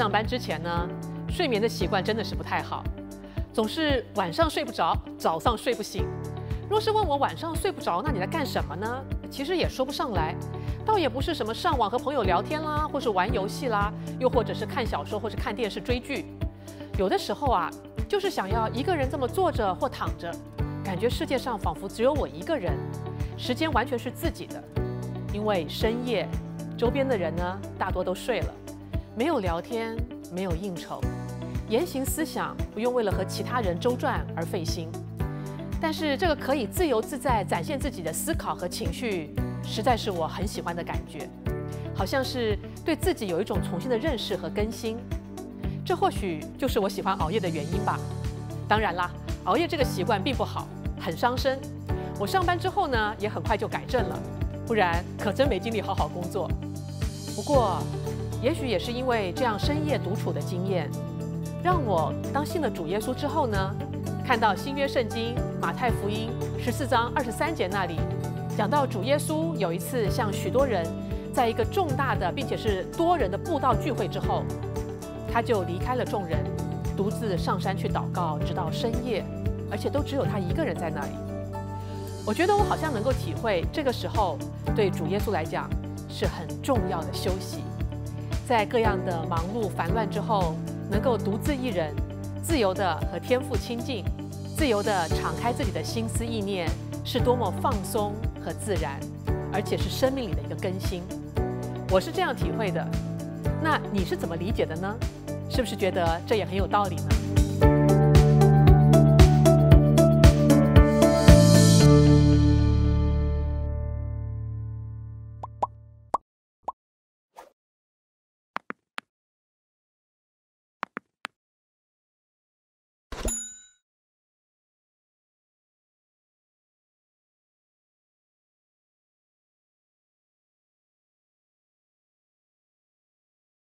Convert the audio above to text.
上班之前呢，睡眠的习惯真的是不太好，总是晚上睡不着，早上睡不醒。若是问我晚上睡不着，那你在干什么呢？其实也说不上来，倒也不是什么上网和朋友聊天啦，或是玩游戏啦，又或者是看小说或是看电视追剧。有的时候啊，就是想要一个人这么坐着或躺着，感觉世界上仿佛只有我一个人，时间完全是自己的。因为深夜，周边的人呢大多都睡了，没有聊天，没有应酬，言行思想不用为了和其他人周转而费心。但是这个可以自由自在展现自己的思考和情绪，实在是我很喜欢的感觉，好像是对自己有一种重新的认识和更新。这或许就是我喜欢熬夜的原因吧。当然啦，熬夜这个习惯并不好，很伤身。我上班之后呢，也很快就改正了，不然可真没精力好好工作。不过，也许也是因为这样深夜独处的经验，让我当信了主耶稣之后呢，看到新约圣经马太福音14章23节那里，讲到主耶稣有一次向许多人在一个重大的并且是多人的布道聚会之后，他就离开了众人，独自上山去祷告，直到深夜，而且都只有他一个人在那里。我觉得我好像能够体会，这个时候对主耶稣来讲是很重要的休息，在各样的忙碌烦乱之后，能够独自一人，自由地和天父亲近，自由地敞开自己的心思意念，是多么放松和自然，而且是生命里的一个更新。我是这样体会的，那你是怎么理解的呢？是不是觉得这也很有道理呢？